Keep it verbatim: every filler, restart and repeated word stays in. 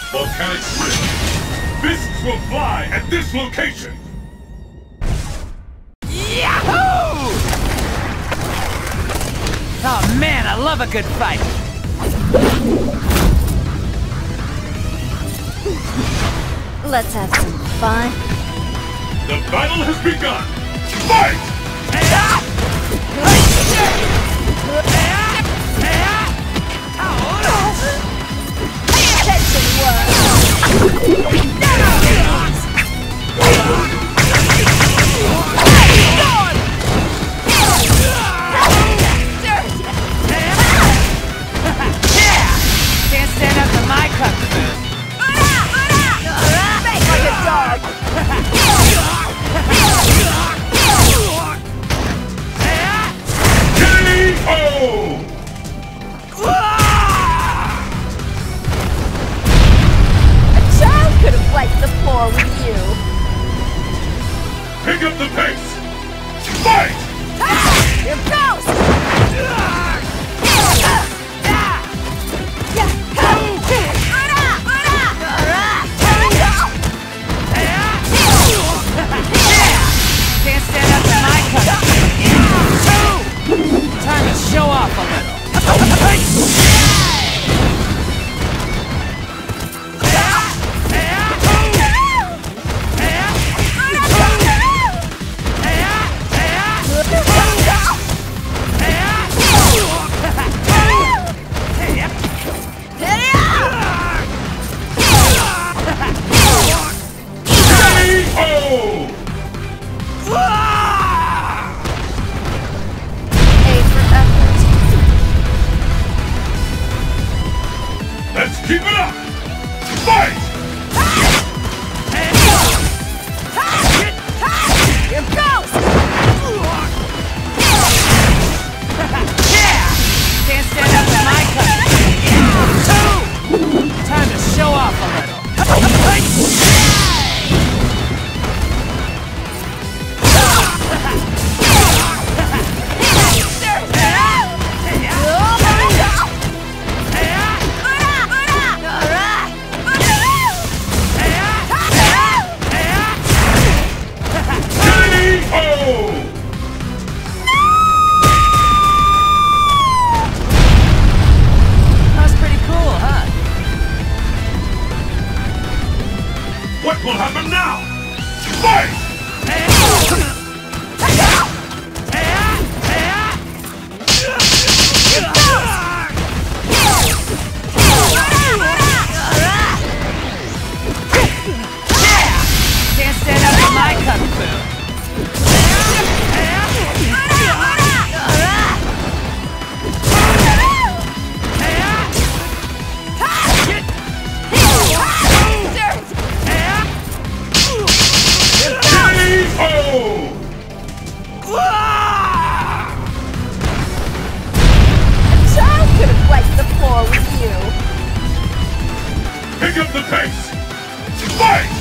Volcanic Rift. Fists will fly at this location. Yahoo! Oh man, I love a good fight. Let's have some fun. The battle has begun. Fight! Can't stand up to my kung fu. Make like a dog. K O! A child could have wiped the floor with you. Pick up the pace. Fight! Here goes! Can't stand up to my kung fu. Time to show off a little. Let's keep it up! Fight! Here goes! Can't stand up to my kung fu. Time to show off a little. What will happen now? Fight! Can't stand up to my kung fu. Pick up the pace! Fight!